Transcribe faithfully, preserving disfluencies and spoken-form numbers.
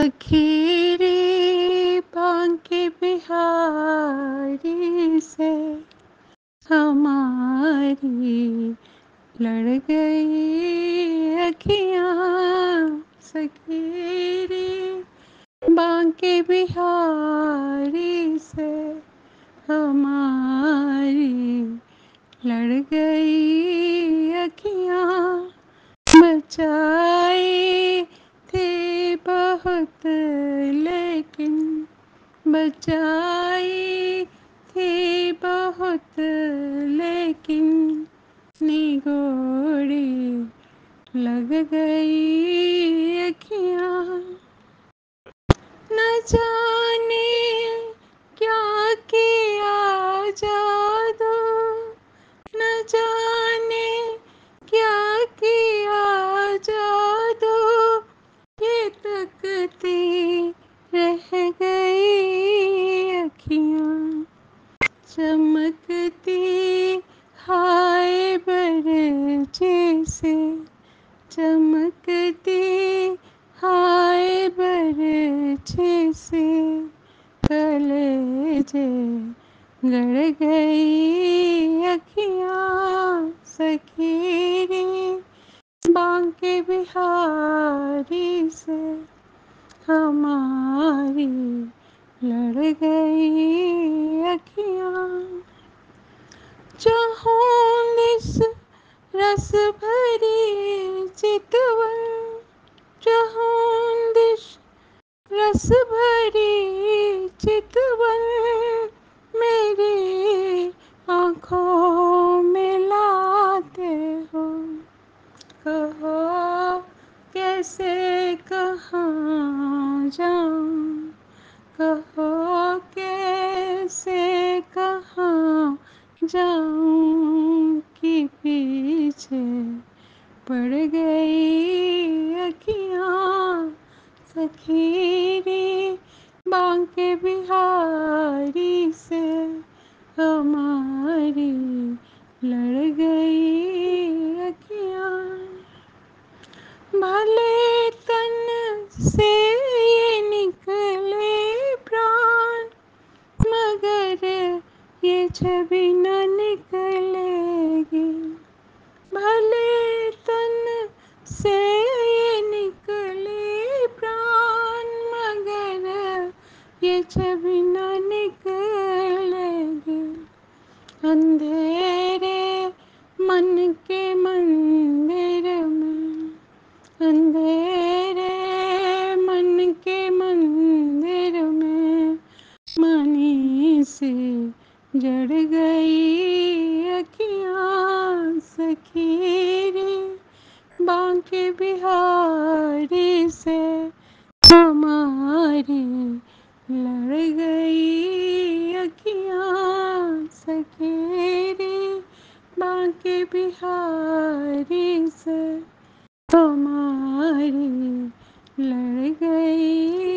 सखी रे बांके बिहारी से हमारी लड़ गई अखियाँ। सखी रे बांके बिहारी से हमारी लड़ गई अखियाँ। बचाए थे बहुत लेकिन बचाए थे बहुत लेकिन निगोड़ी लग गई अखियाँ। न जाने क्या किया जादू, न जाने क्या किया जादू, ये तकती रह गई अखियाँ। चमकती हाय बरछे से, चमकती हाय बरछे से कलेजे गड़ गई अखियाँ। सखी रे बांके बिहारी से हमारी लड़ गई अखियाँ। चौंदिस रस भरी चितवन, चौंदिस रस भरी चितवन मेरी आँखों में लाते हो। कहो कैसे कहाँ जाऊँ, कहो कैसे कहाँ जाऊँ कि पीछे पड़ गई अखियाँ। सखी रे बांके बिहारी से हमारी लड़ गई अखियाँ। भले तन से ये निकले प्राण, मगर ये छवि न निकलेगी। भले तन से ये निकले प्राण, मगर ये छवि न निकलेगी। अंधेरे मन के मंदिर में, अंधेरे मन के मंदिर में मणि से जड़ गई अखियाँ। सखी रे बांके बिहारी से हमारी लड़ गई अखियाँ। सखी रे बांके बिहारी से हमारी लड़ गई